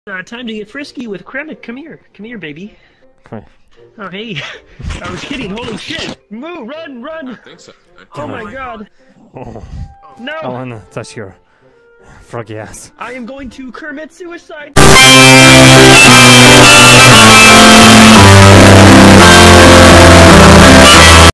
Time to get frisky with kremit. Come here. Come here, baby. Come here. Oh, hey. I was kidding. Holy shit. Move, run, run. I think so. Oh my god. Oh, No. I wanna touch your froggy ass. I am going to commit suicide.